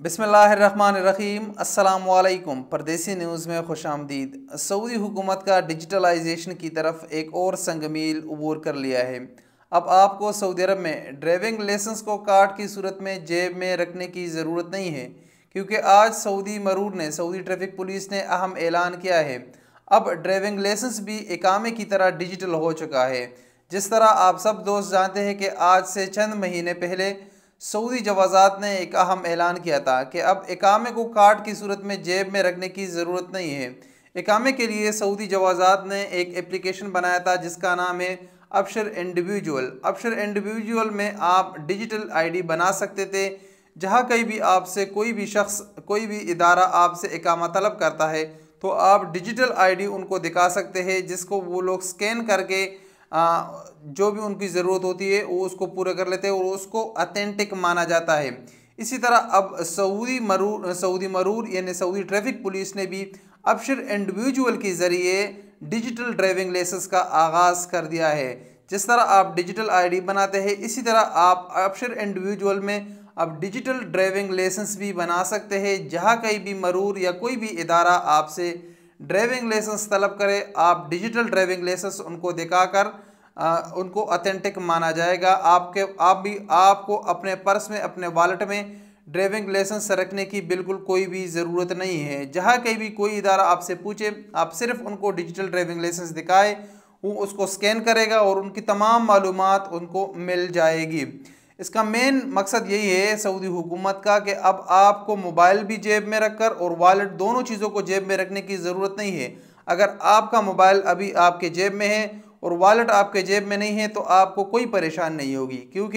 बिस्मिल्लाहिर्रहमानिर्रहीम। अस्सलामुअलैकुम। परदेसी न्यूज़ में खुशामदीद। सऊदी हुकूमत का डिजिटलाइजेशन की तरफ एक और संगमील अबूर कर लिया है। अब आपको सऊदी अरब में ड्राइविंग लाइसेंस को कार्ड की सूरत में जेब में रखने की ज़रूरत नहीं है, क्योंकि आज सऊदी मरूर ने सऊदी ट्रैफिक पुलिस ने अहम ऐलान किया है। अब ड्राइविंग लाइसेंस भी इकामे की तरह डिजिटल हो चुका है। जिस तरह आप सब दोस्त जानते हैं कि आज से चंद महीने पहले सऊदी जवाज़ात ने एक अहम ऐलान किया था कि अब इकामे को कार्ड की सूरत में जेब में रखने की ज़रूरत नहीं है। इकामे के लिए सऊदी जवाज़ात ने एक एप्लीकेशन बनाया था जिसका नाम है अबशर इंडिविजुअल। अबशर इंडिविजुअल में आप डिजिटल आईडी बना सकते थे। जहाँ कहीं भी आपसे कोई भी शख्स, कोई भी इदारा आपसे इकामा तलब करता है तो आप डिजिटल आईडी उनको दिखा सकते हैं, जिसको वो लोग स्कैन करके जो भी उनकी ज़रूरत होती है वो उसको पूरा कर लेते हैं और उसको ऑथेंटिक माना जाता है। इसी तरह अब सऊदी मरूर यानी सऊदी ट्रैफिक पुलिस ने भी अबशर इंडिविजुअल के ज़रिए डिजिटल ड्राइविंग लाइसेंस का आगाज़ कर दिया है। जिस तरह आप डिजिटल आईडी बनाते हैं, इसी तरह आप अबशर इंडिविजुअल में अब डिजिटल ड्राइविंग लाइसेंस भी बना सकते हैं। जहाँ कहीं भी मरूर या कोई भी इदारा आपसे ड्राइविंग लाइसेंस तलब करे, आप डिजिटल ड्राइविंग लाइसेंस उनको दिखाकर उनको ऑथेंटिक माना जाएगा। आपको अपने पर्स में, अपने वॉलेट में ड्राइविंग लाइसेंस रखने की बिल्कुल कोई भी ज़रूरत नहीं है। जहाँ कहीं भी कोई इदारा आपसे पूछे, आप सिर्फ उनको डिजिटल ड्राइविंग लाइसेंस दिखाए, वो उसको स्कैन करेगा और उनकी तमाम मालूमात उनको मिल जाएगी। इसका मेन मकसद यही है सऊदी हुकूमत का कि अब आपको मोबाइल भी जेब में रखकर और वॉलेट, दोनों चीज़ों को जेब में रखने की ज़रूरत नहीं है। अगर आपका मोबाइल अभी आपके जेब में है और वॉलेट आपके जेब में नहीं है तो आपको कोई परेशानी नहीं होगी, क्योंकि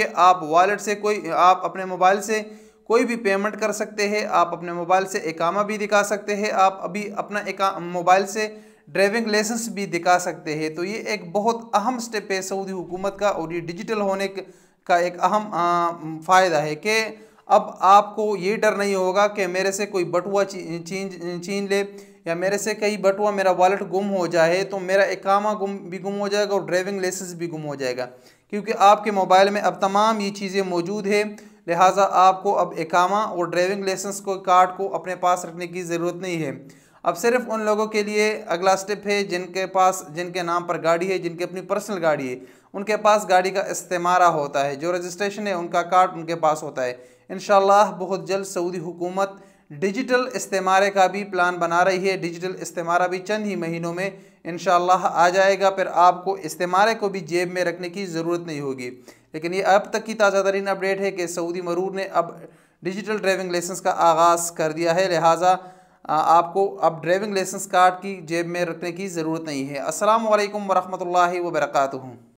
आप अपने मोबाइल से कोई भी पेमेंट कर सकते हैं, आप अपने मोबाइल से इकामा भी दिखा सकते हैं, आप अभी अपना मोबाइल से ड्राइविंग लाइसेंस भी दिखा सकते हैं। तो ये एक बहुत अहम स्टेप है सऊदी हुकूमत का, और ये डिजिटल होने का एक अहम फ़ायदा है कि अब आपको ये डर नहीं होगा कि मेरे से कोई बटुआ छीन ले, या मेरे से कहीं बटुआ, मेरा वॉलेट गुम हो जाए तो मेरा इकामा गुम हो जाएगा और ड्राइविंग लाइसेंस भी गुम हो जाएगा, क्योंकि आपके मोबाइल में अब तमाम ये चीज़ें मौजूद है। लिहाजा आपको अब इकामा और ड्राइविंग लाइसेंस को, कार्ड को अपने पास रखने की ज़रूरत नहीं है। अब सिर्फ उन लोगों के लिए अगला स्टेप है जिनके नाम पर गाड़ी है, जिनकी अपनी पर्सनल गाड़ी है, उनके पास गाड़ी का इस्तेमारा होता है, जो रजिस्ट्रेशन है उनका कार्ड उनके पास होता है। इंशाल्लाह बहुत जल्द सऊदी हुकूमत डिजिटल इस्तेमारे का भी प्लान बना रही है। डिजिटल इस्तेमारा भी चंद ही महीनों में इंशाल्लाह आ जाएगा, फिर आपको इस्तेमारे को भी जेब में रखने की ज़रूरत नहीं होगी। लेकिन ये अब तक की ताज़ा तरीन अपडेट है कि सऊदी मरूर ने अब डिजिटल ड्राइविंग लाइसेंस का आगाज़ कर दिया है। लिहाजा आपको अब ड्राइविंग लाइसेंस कार्ड की जेब में रखने की ज़रूरत नहीं है। अस्सलामु अलैकुम वरहमतुल्लाहि वबरकातुहू।